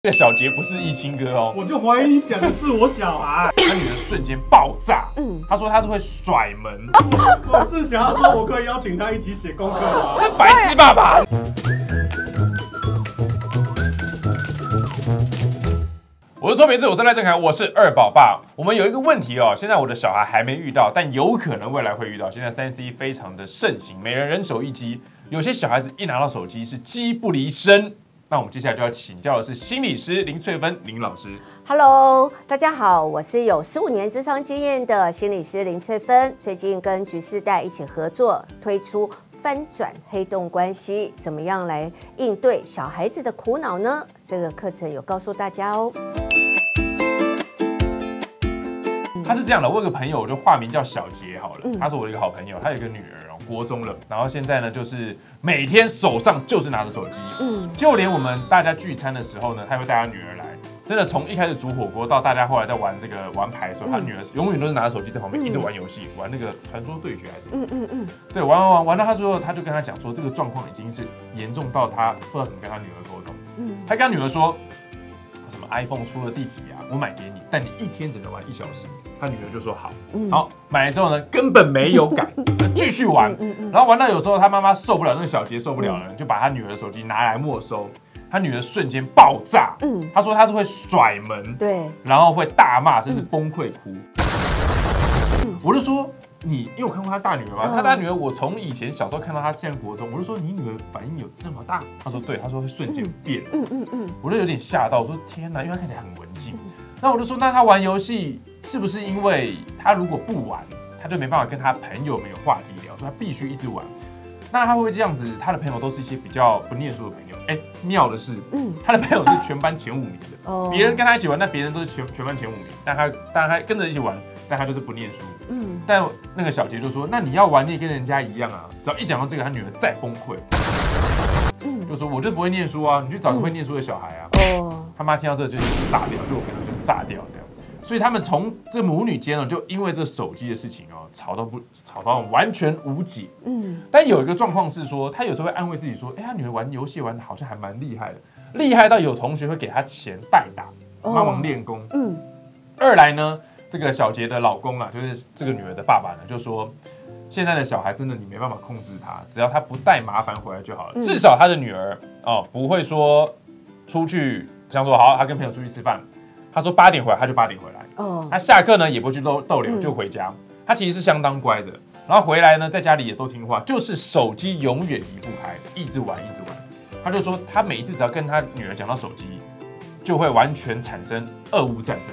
这个小杰不是易清哥哦， 我就怀疑你讲的是我小孩。 他女儿瞬间爆炸，他说他是会甩门， 我是想要说，我可以邀请他一起写功课吗？ 白痴爸爸。我是周明志，我是赖正凯，我是二宝爸。我们有一个问题哦，现在我的小孩还没遇到，但有可能未来会遇到。现在3C 非常的盛行，每人人手一机，有些小孩子一拿到手机是机不离身。那我们接下来就要请教的是心理师林翠芬林老师。 Hello， 大家好，我是有15年諮商经验的心理师林翠芬。最近跟橘世代一起合作，推出翻转黑洞关系，怎么样来应对小孩子的苦恼呢？这个课程有告诉大家哦。 他是这样的，我有个朋友，我就化名叫小杰好了。他是我的一个好朋友，他有一个女儿哦，国中了，然后现在呢，就是每天手上就是拿着手机，就连我们大家聚餐的时候呢，他会带他女儿来。真的从一开始煮火锅到大家后来在玩这个玩牌的时候，他女儿永远都是拿着手机在旁边一直玩游戏，玩那个传说对决还是什么，对，玩到他最后，他就跟他讲说，这个状况已经是严重到他不知道怎么跟他女儿沟通。他跟他女儿说，什么 iPhone 出了第几啊，我买给你，但你一天只能玩1小时。他女儿就说好，好买了之后呢，根本没有改，继续玩，然后玩到有时候他妈妈受不了，那个小杰受不了了，就把他女儿的手机拿来没收，他女儿瞬间爆炸，他说他是会甩门， 对， 然后会大骂，甚至崩溃哭。我就说你，因为我看过他大女儿嘛，他大女儿我从以前小时候看到他现在国中，我就说你女儿反应有这么大？他说对，他说会瞬间变，我就有点吓到，我说天哪，因为他看起来很文静。那我就说，那他玩游戏是不是因为他如果不玩，他就没办法跟他朋友没有话题聊，所以他必须一直玩？那他会不会这样子？他的朋友都是一些比较不念书的朋友。妙的是，他的朋友是全班前5名的，别人跟他一起玩，那别人都是全班前5名，但他跟着一起玩，但他就是不念书。但那个小杰就说，那你要玩，你也跟人家一样啊。只要一讲到这个，他女儿再崩溃。就说我就不会念书啊，你去找个会念书的小孩啊。他妈听到这就是炸掉，就我朋友就炸掉这样。所以他们从这母女间呢，就因为这手机的事情哦，吵到完全无解。但有一个状况是说，他有时候会安慰自己说，他女儿玩游戏玩的好像还蛮厉害的，厉害到有同学会给他钱代打，帮忙练功。二来呢，这个小杰的老公啊，就是这个女儿的爸爸呢，就说现在的小孩真的你没办法控制他，只要他不带麻烦回来就好了。至少他的女儿哦，不会说出去，像说好，他跟朋友出去吃饭。他说8点回来，他就8点回来。他下课呢也不去逗留，就回家。他其实是相当乖的。然后回来呢，在家里也都听话，就是手机永远离不开，一直玩。他就说，他每一次只要跟他女儿讲到手机，就会完全产生俄乌战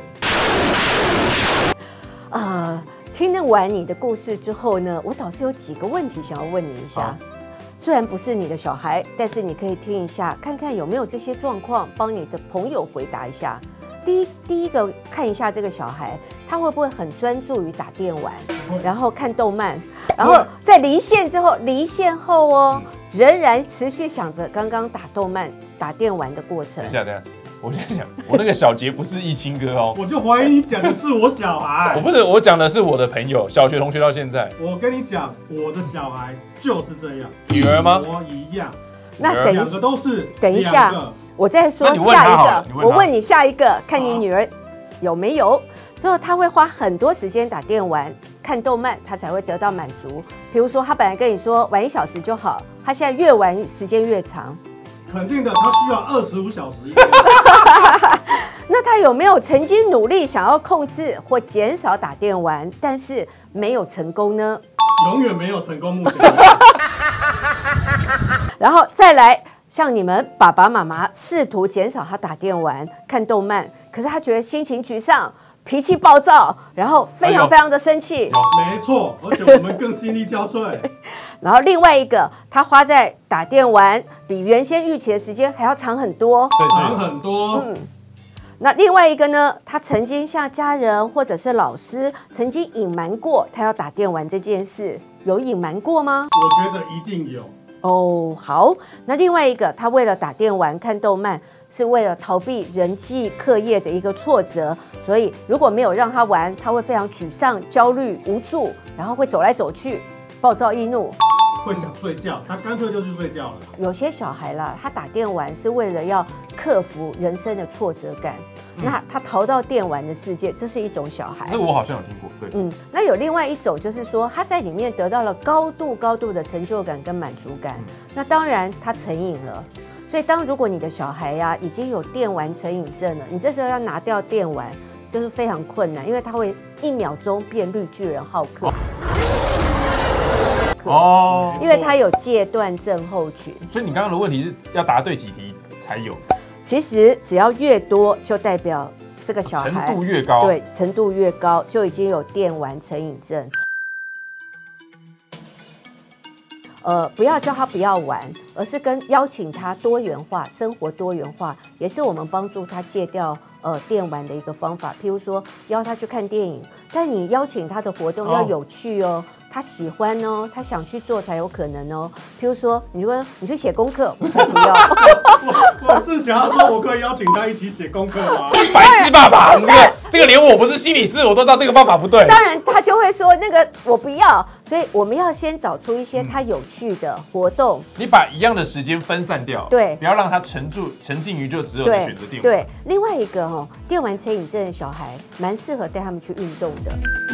争。 听完你的故事之后呢，我倒是有几个问题想要问你一下。虽然不是你的小孩，但是你可以听一下，看看有没有这些状况，帮你的朋友回答一下。第一个看一下这个小孩，他会不会很专注于打电玩，然后看动漫，然后在离线后哦，仍然持续想着刚刚打动漫、打电玩的过程。 等一下，我先讲，我那个小杰不是易清哥哦， 我就怀疑你讲的是我小孩。 我讲的是我的朋友，小学同学到现在。 我跟你讲，我的小孩就是这样。 女儿吗？ 我一样。 那两个都是。 等一下。我再说下一个，我问你下一个，看你女儿有没有。之后她会花很多时间打电玩、看动漫，她才会得到满足。比如说，她本来跟你说玩1小时就好，她现在越玩时间越长。 肯定的，她需要25小时。 那她有没有曾经努力想要控制或减少打电玩，但是没有成功呢？ 永远没有成功，目前。 然后再来。像你们爸爸妈妈试图减少他打电玩、看动漫，可是他觉得心情沮丧、脾气暴躁，然后非常的生气。 没错，而且我们更心力交瘁。 然后另外一个，他花在打电玩比原先预期的时间还要长很多， 长很多。 那另外一个呢，他曾经向家人或者是老师曾经隐瞒过他要打电玩这件事，有隐瞒过吗？ 我觉得一定有。 好，那另外一个，他为了打电玩、看动漫，是为了逃避人际课业的一个挫折，所以如果没有让他玩，他会非常沮丧、焦虑、无助，然后会走来走去，暴躁易怒。 会想睡觉，他干脆就去睡觉了。 有些小孩啦，他打电玩是为了要克服人生的挫折感，那他逃到电玩的世界，这是一种小孩。 这我好像有听过，对。 那有另外一种就是说，他在里面得到了高度的成就感跟满足感，那当然他成瘾了。所以如果你的小孩呀已经有电玩成瘾症了，你这时候要拿掉电玩，就是非常困难，因为他会1秒钟变绿巨人浩克。因为他有戒断症候群。 所以你刚刚的问题是要答对几题才有？ 其实只要越多，就代表这个小孩程度越高， 对，程度越高，就已经有电玩成瘾症。不要叫他不要玩，而是邀请他多元化，生活多元化，也是我们帮助他戒掉电玩的一个方法。譬如说，邀他去看电影，但你邀请他的活动要有趣哦。他喜欢哦，他想去做才有可能哦。譬如说，你说你去写功课，我才不要。 我是想要说，我可以邀请他一起写功课吗？ 白痴爸爸，这个连我不是心理师，我都知道这个方法不对。 当然，他就会说那个我不要。所以我们要先找出一些他有趣的活动。 你把一样的时间分散掉， 对， 不要让他沉浸于就只有选择电玩。 对，另外一个电玩成瘾症的小孩，蛮适合带他们去运动的。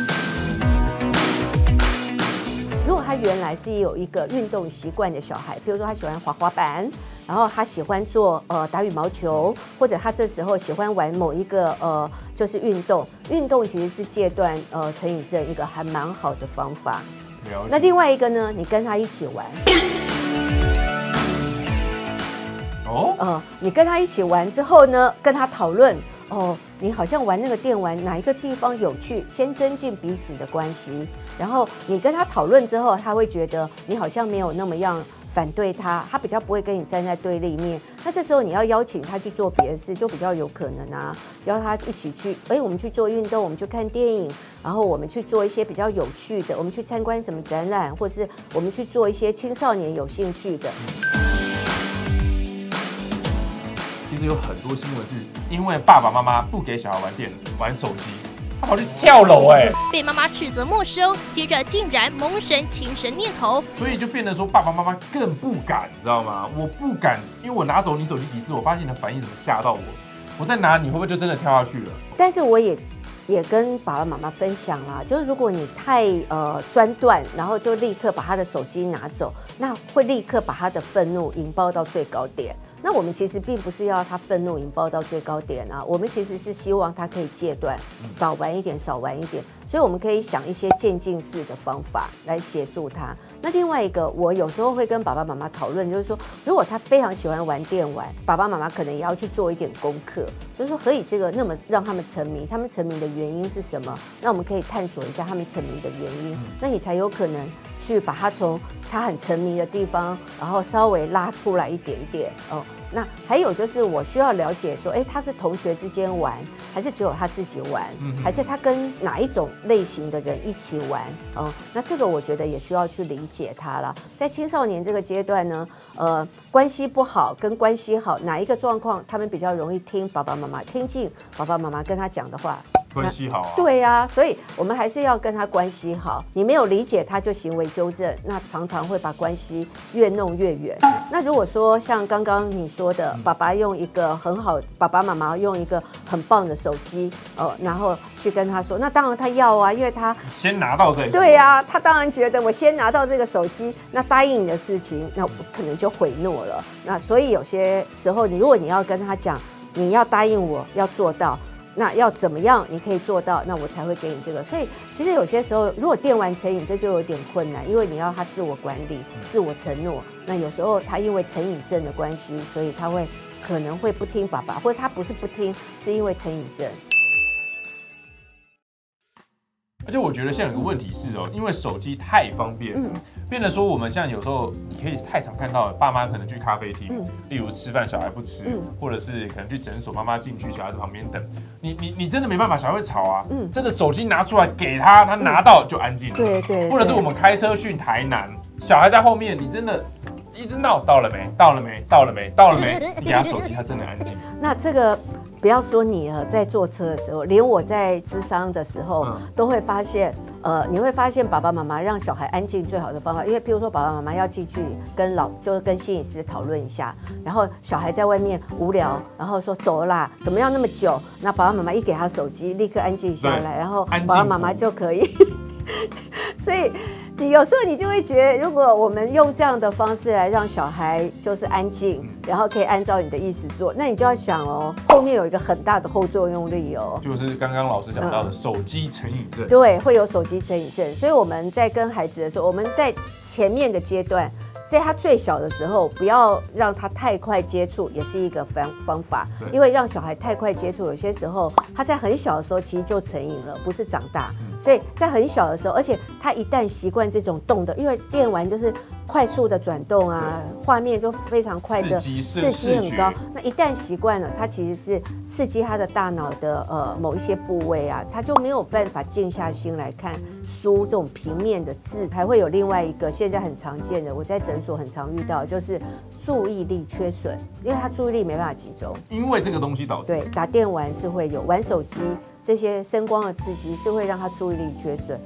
如果他原来是有一个运动习惯的小孩，比如说他喜欢滑滑板，然后他喜欢做打羽毛球，或者他这时候喜欢玩某一个就是运动其实是戒断成瘾症一个还蛮好的方法。那另外一个呢，你跟他一起玩。你跟他一起玩之后呢，跟他讨论你好像玩那个电玩哪一个地方有趣，先增进彼此的关系。然后你跟他讨论之后，他会觉得你好像没有那么样反对他，他比较不会跟你站在对立面。那这时候你要邀请他去做别的事，就比较有可能啊，邀他一起去，我们去做运动，我们去看电影，然后我们去做一些比较有趣的，我们去参观什么展览，或是我们去做一些青少年有兴趣的。 其实有很多新闻是因为爸爸妈妈不给小孩玩手机，他跑去跳楼被妈妈斥责没收，接着竟然萌生轻生念头， 所以就变得说爸爸妈妈更不敢，你知道吗？我不敢，因为我拿走你手机几次，我发现你的反应怎么吓到我，我再拿你会不会就真的跳下去了？ 但是我也跟爸爸妈妈分享啦，就是如果你太专断，然后就立刻把他的手机拿走，那会立刻把他的愤怒引爆到最高点。那我们其实并不是要他愤怒引爆到最高点啊，我们其实是希望他可以戒断，少玩一点，所以我们可以想一些渐进式的方法来协助他。那另外一个，我有时候会跟爸爸妈妈讨论，就是说，如果他非常喜欢玩电玩，爸爸妈妈可能也要去做一点功课，就是说，何以这个那么让他们沉迷？他们沉迷的原因是什么？那我们可以探索一下他们沉迷的原因，那你才有可能去把他从他很沉迷的地方，然后稍微拉出来一点点那还有就是我需要了解说，他是同学之间玩，还是只有他自己玩，还是他跟哪一种类型的人一起玩？那这个我觉得也需要去理解他了。在青少年这个阶段呢，关系不好跟关系好，哪一个状况他们比较容易听爸爸妈妈听进爸爸妈妈跟他讲的话？ 关系好啊， 对啊，所以我们还是要跟他关系好。你没有理解他就行为纠正，那常常会把关系越弄越远。那如果说像刚刚你说的，爸爸用一个很好，爸爸妈妈用一个很棒的手机，然后去跟他说，那当然他要啊，因为他先拿到这个。 对啊，他当然觉得我先拿到这个手机，那答应你的事情，那我可能就毁诺了。那所以有些时候，如果你要跟他讲，你要答应我要做到。那要怎么样你可以做到，那我才会给你这个。所以其实有些时候，如果电玩成瘾，这就有点困难，因为你要他自我管理、自我承诺。那有时候他因为成瘾症的关系，所以他可能会不听爸爸，或者他不是不听，是因为成瘾症。 而且我觉得现在有个问题是因为手机太方便了，变得说我们像有时候你可以太常看到爸妈可能去咖啡厅，例如吃饭小孩不吃，或者是可能去诊所妈妈进去小孩在旁边等，你真的没办法，小孩会吵啊，真的手机拿出来给他，他拿到就安静了， 对， 或者是我们开车去台南，小孩在后面，你真的一直闹到了没，你给他手机，他真的安静。 那这个。不要说你在坐车的时候，连我在咨商的时候都会发现， 你会发现爸爸妈妈让小孩安静最好的方法，因为譬如说爸爸妈妈要进去跟心理师讨论一下，然后小孩在外面无聊，然后说走了啦，怎么样那么久？那爸爸妈妈一给他手机，立刻安静下来，然后爸爸妈妈就可以。所以你有时候你就会觉得，如果我们用这样的方式来让小孩就是安静，然后可以按照你的意思做，那你就要想哦，后面有一个很大的后作用力哦， 就是刚刚老师讲到的手机成瘾症。 对，会有手机成瘾症。所以我们在跟孩子的时候，我们在前面的阶段，在他最小的时候，不要让他太快接触，也是一个方法。因为让小孩太快接触，有些时候他在很小的时候其实就成瘾了，不是长大。所以在很小的时候，而且他一旦习惯这种动的，因为电玩就是快速的转动啊，画面就非常快的，刺激很高。那一旦习惯了，它其实是刺激他的大脑的某一些部位啊，他就没有办法静下心来看书这种平面的字。还会有另外一个现在很常见的，我在诊所很常遇到，就是注意力缺损，因为他注意力没办法集中， 因为这个东西导致。 对，打电玩是会有，玩手机这些声光的刺激是会让他注意力缺损。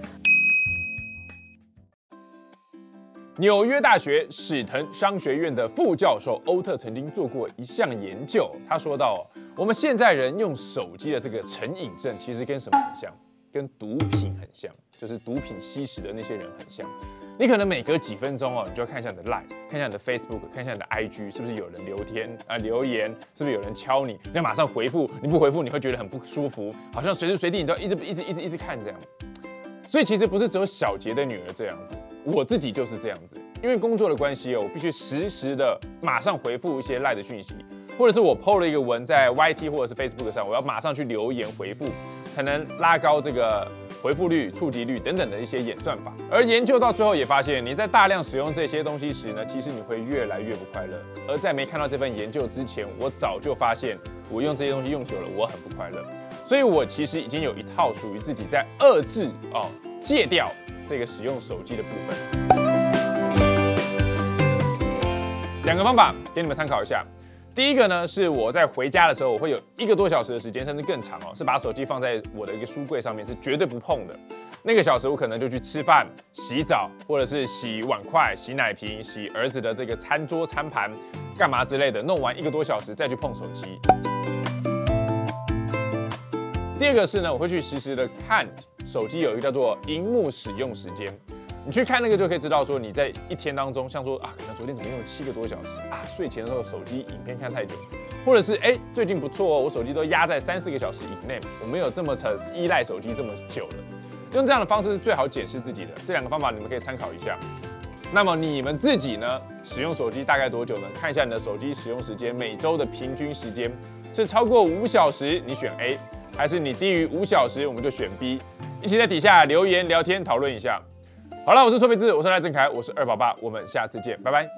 纽约大学史腾商学院的副教授欧特曾经做过一项研究，他说到，我们现在人用手机的这个成瘾症，其实跟什么很像？跟毒品很像，就是毒品吸食的那些人很像。你可能每隔几分钟你就要看一下你的 Line， 看一下你的 Facebook， 看一下你的 IG， 是不是有人留言，是不是有人敲你，你要马上回复，你不回复你会觉得很不舒服，好像随时随地你都要一直看这样。所以其实不是只有小杰的女儿这样子，我自己就是这样子，因为工作的关系我必须实时的马上回复一些 Line 的讯息，或者是我 PO 了一个文在 YT 或者是 Facebook 上，我要马上去留言回复，才能拉高这个回复率、触及率等等的一些演算法。而研究到最后也发现，你在大量使用这些东西时呢，其实你会越来越不快乐。而在没看到这份研究之前，我早就发现，我用这些东西用久了，我很不快乐。所以我其实已经有一套属于自己在遏制戒掉这个使用手机的部分。2个方法给你们参考一下。第一个呢，是我在回家的时候，我会有1个多小时的时间，甚至更长是把手机放在我的一个书柜上面，是绝对不碰的。那个小时我可能就去吃饭、洗澡，或者是洗碗筷、洗奶瓶、洗儿子的这个餐桌、餐盘，干嘛之类的，弄完1个多小时再去碰手机。第二个是呢，我会去实时的看手机有一个叫做荧幕使用时间。你去看那个就可以知道说你在一天当中，像说可能昨天怎么用了7个多小时睡前的时候手机影片看太久，或者是最近不错我手机都压在3、4个小时以内，我没有这么依赖手机这么久了。用这样的方式是最好检视自己的。这2个方法你们可以参考一下。那么你们自己呢，使用手机大概多久呢？看一下你的手机使用时间，每周的平均时间是超过5小时，你选 A， 还是你低于5小时，我们就选 B。一起在底下留言聊天讨论一下。好了，我是崔培志，我是赖正凯，我是2宝爸，我们下次见，拜拜。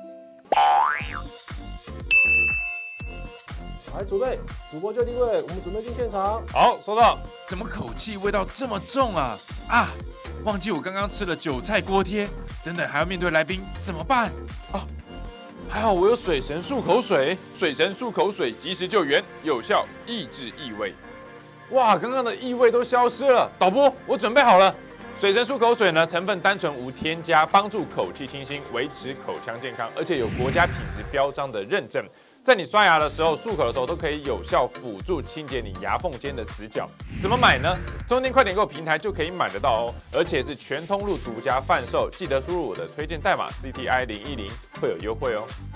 来，准备，主播就定位，我们准备进现场。 好，收到。 怎么口气味道这么重啊？忘记我刚刚吃了韭菜锅贴，等等还要面对来宾，怎么办？ 还好我有水神漱口水，水神漱口水及时救援，有效抑制异味。哇，刚刚的异味都消失了。导播，我准备好了。水神漱口水呢，成分单纯无添加，帮助口气清新，维持口腔健康，而且有国家品质标章的认证。在你刷牙的时候、漱口的时候，都可以有效辅助清洁你牙缝间的死角。怎么买呢？中天快点购平台就可以买得到哦，而且是全通路独家贩售。记得输入我的推荐代码 CTI010，会有优惠哦。